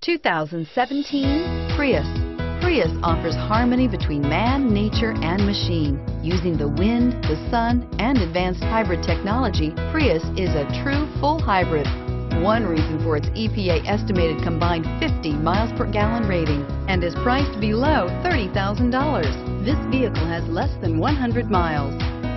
2017 Prius. Prius offers harmony between man, nature, and machine. Using the wind, the sun, and advanced hybrid technology, Prius is a true full hybrid. One reason for its EPA estimated combined 50 miles per gallon rating and is priced below $30,000. This vehicle has less than 100 miles.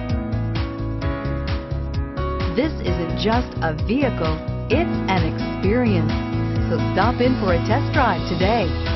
This isn't just a vehicle, it's an experience. So stop in for a test drive today.